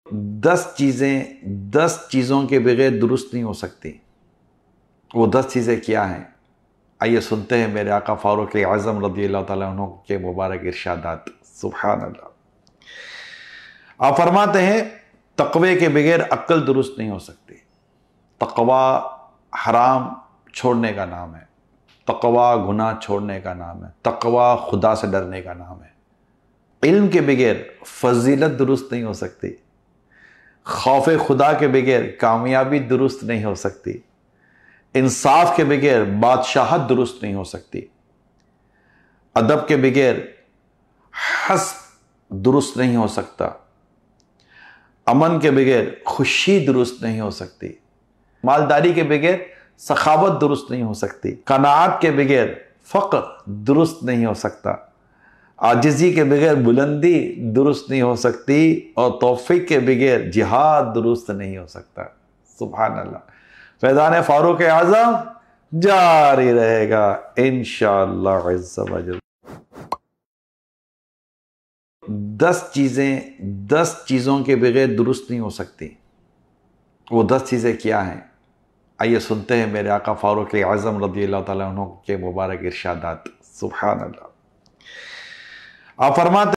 10 चीज़ों के बगैर दुरुस्त नहीं हो सकती। वो 10 चीज़ें क्या हैं? आइए सुनते हैं मेरे आका फारूक आज़म रज़ियल्लाहु ताला अन्हु के मुबारक इरशादात। सुभान अल्लाह। आप फरमाते हैं तक़वे के बगैर अक्ल दुरुस्त नहीं हो सकती। तक़वा हराम छोड़ने का नाम है, तक़वा गुनाह छोड़ने का नाम है, तक़वा खुदा से डरने का नाम है। इल्म के बगैर फजीलत दुरुस्त नहीं हो सकती। खौफ खुदा के बगैर कामयाबी दुरुस्त नहीं हो सकती। इंसाफ के बगैर बादशाहत दुरुस्त नहीं हो सकती। अदब के बगैर हस्ब दुरुस्त नहीं हो सकता। अमन के बगैर खुशी दुरुस्त नहीं हो सकती। मालदारी के बगैर सखावत दुरुस्त नहीं हो सकती। कनाअत के बगैर फ़क्र दुरुस्त नहीं हो सकता। आजिज़ी के बगैर बुलंदी दुरुस्त नहीं हो सकती और तौफीक के बगैर जिहाद दुरुस्त नहीं हो सकता। सुभान अल्लाह। फैज़ान फारूक आज़म जारी रहेगा इंशाअल्लाह अज़्ज़ व जल। 10 चीज़ों के बगैर दुरुस्त नहीं हो सकती। वो 10 चीज़ें क्या हैं? आइए सुनते हैं मेरे आका फारूक आज़म रज़ियल्लाहु ताला अन्हु के मुबारक इरशादात। सुभान अल्लाह। आप फरमाते